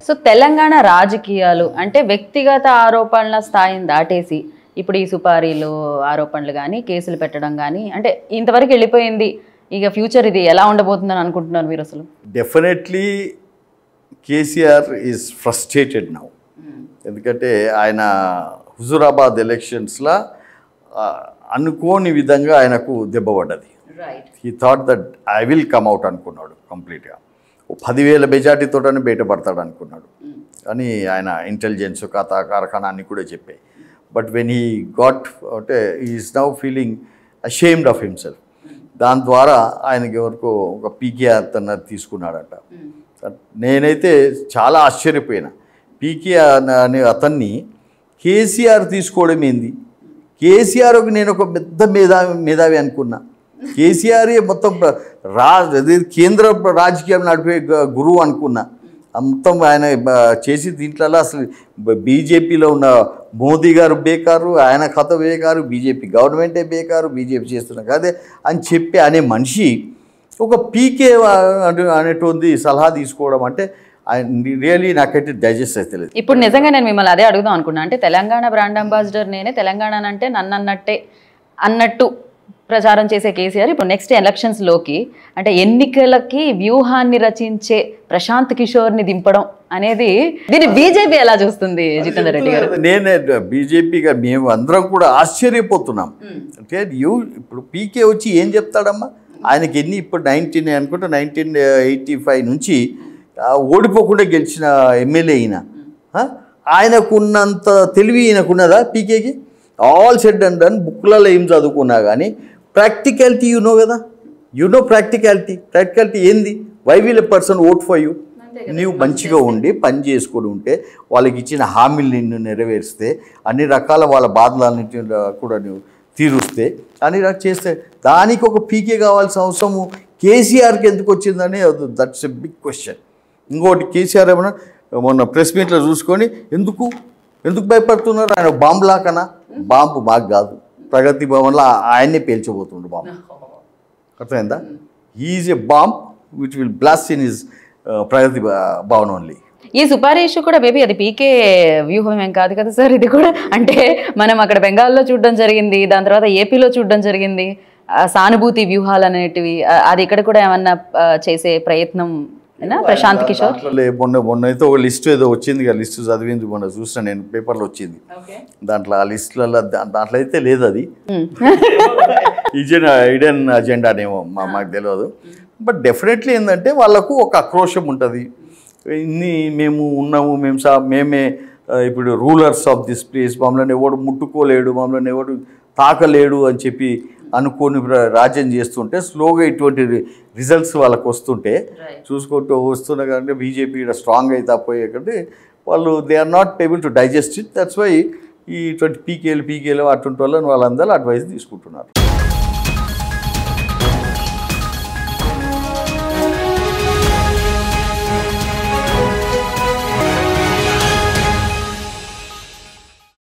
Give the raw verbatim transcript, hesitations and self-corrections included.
So Telangana రాజకీయాలు అంటే వ్యక్తిగత ఆరోపణల స్థాయిని దాటేసి ఇప్పుడు ఈ సుపారీలు ఆరోపణలు కానీ కేసులు పెట్టడం కానీ అంటే ఇంతవరకు వెళ్ళిపోయింది. ఇక ఫ్యూచర్ ఇది ఎలా ఉండబోతుందని అనుకుంటున్నారు మీరు అసలు? Definitely KCR is frustrated now. ఎందుకంటే ఆయన హుజూరాబాద్ ఎలక్షన్స్లో అనుకోని విధంగా ఆయనకు దెబ్బపడ్డది. He thought that I will come out అనుకున్నాడు కంప్లీట్గా. పదివేల మెజార్టీతోటనే బయటపడతాడు అనుకున్నాడు. కానీ ఆయన ఇంటెలిజెన్స్ కథ కార్ఖానా అన్నీ కూడా చెప్పాయి. బట్ వెన్ హీ గాట్ అంటే is now feeling ashamed of himself. దాని ద్వారా ఆయనకి ఎవరికో ఒక పీకే అతను తీసుకున్నాడట. నేనైతే చాలా ఆశ్చర్యపోయినా. పీకే అనే అతన్ని కేసీఆర్ తీసుకోవడం ఏంది? కేసీఆర్కి నేను ఒక పెద్ద మేధావి మేధావి అనుకున్నా. కేసీఆర్ మొత్తం రా కేంద్ర రాజకీయం నడిపే గురువు అనుకున్నా. మొత్తం ఆయన చేసి దీంట్లో అసలు బీజేపీలో ఉన్న మోదీ గారు బేకారు, ఆయన కథ బేకారు, బీజేపీ గవర్నమెంటే బేకారు, బీజేపీ చేస్తున్నా కాదే అని చెప్పి అనే మనిషి ఒక పీకే అనేటువంటి సలహా తీసుకోవడం అంటే రియలీ నాకైతే డైజెస్ట్ అయితే లేదు. ఇప్పుడు నిజంగా నేను మిమ్మల్ని అదే అడుగుదాం అనుకున్నా. అంటే తెలంగాణ బ్రాండ్ అంబాసిడర్ నేనే, తెలంగాణ అంటే నన్ను అన్నట్టే అన్నట్టు ప్రచారం చేసే కేసీఆర్ ఇప్పుడు నెక్స్ట్ ఎలక్షన్స్లోకి అంటే ఎన్నికలకి వ్యూహాన్ని రచించే ప్రశాంత్ కిషోర్ని దింపడం అనేది దీన్ని బీజేపీ ఎలా చూస్తుంది జితేందర్ రెడ్డి గారు? నేనే బీజేపీగా మేము అందరం కూడా ఆశ్చర్యపోతున్నాం. అంటే యూ ఇప్పుడు పీకే వచ్చి ఏం చెప్తాడమ్మా? ఆయనకి ఎన్ని ఇప్పుడు నైన్టీన్ అనుకుంటా నైన్టీన్ ఎయిటీ ఫైవ్ నుంచి ఓడిపోకుండా గెలిచిన ఎమ్మెల్యే అయినా ఆయనకున్నంత తెలివి ఈయనకున్నదా పీకేకి? ఆల్ సెడ్ అండ్ డన్ బుక్లలో ఏం చదువుకున్నా కానీ ప్రాక్టికాలిటీ యు నో కదా, యు నో ప్రాక్టికాలిటీ. ప్రాక్టికాలిటీ ఏంది? Why will a person vote for you? నీవు మంచిగా ఉండి పని చేసుకొని ఉంటే, వాళ్ళకి ఇచ్చిన హామీలు నిన్ను నెరవేరిస్తే, అన్ని రకాల వాళ్ళ బాధలన్నింటి కూడా నువ్వు తీరుస్తే, అన్ని రకాలు చేస్తే దానికి ఒక పీకే కావాల్సిన అవసరము కేసీఆర్కి ఎందుకు వచ్చిందని దట్స్ ఎ బిగ్ క్వశ్చన్. ఇంకోటి కేసీఆర్ ఏమన్నా మొన్న ప్రెస్ మీట్లో చూసుకొని ఎందుకు ఎందుకు భయపడుతున్నారు? ఆయన బాంబు లాకనా? బాంబు మాకు కాదు, ప్రగతి భవన్లో ఆయన్నే పేల్చబోతుండు బాంబు. అర్థమైందా? Is a bomb which will blast in his Pragathi Bhavan only. ఈ సుపారీష్ కూడా మేబీ అది పీకే వ్యూహం ఏం కాదు కదా సార్? ఇది కూడా అంటే మనం అక్కడ బెంగాల్లో చూడడం జరిగింది, దాని తర్వాత ఏపీలో చూడడం జరిగింది. సానుభూతి వ్యూహాలు అనేటివి అది ఇక్కడ కూడా ఏమన్నా చేసే ప్రయత్నం ప్రశాంత్ కిషోర్? మొన్న మొన్న అయితే ఒక లిస్టు ఏదో వచ్చింది కదా, లిస్టు చదివింది మొన్న చూసిన నేను, పేపర్లో వచ్చింది. దాంట్లో ఆ లిస్టులలో దాంట్లో అయితే లేదు, అది ఇజెన్ ఇడెన్ అజెండానేమో మాకు తెలియదు. బట్ డెఫినెట్లీ ఏంటంటే వాళ్ళకు ఒక ఆక్రోషం ఉంటుంది. ఇన్ని మేము ఉన్నాము, మేము సా మేమే ఇప్పుడు రూలర్స్ ఆఫ్ దిస్ ప్లేస్, మమ్మల్ని ఎవడు ముట్టుకోలేడు, మమ్మల్ని ఎవడు తాకలేడు అని చెప్పి అనుకోని రాజ్యం చేస్తుంటే స్లోగా ఇటువంటి రిజల్ట్స్ వాళ్ళకి వస్తుంటే చూసుకుంటూ వస్తున్నా కానీ బీజేపీ ఇక్కడ స్ట్రాంగ్ అయితే పోయే కంటే వాళ్ళు they are not able to digest it. That's why ఈ ఇటువంటి పీకేలు పీకేలు అటువంటి వాళ్ళని వాళ్ళందరూ అడ్వైస్ తీసుకుంటున్నారు.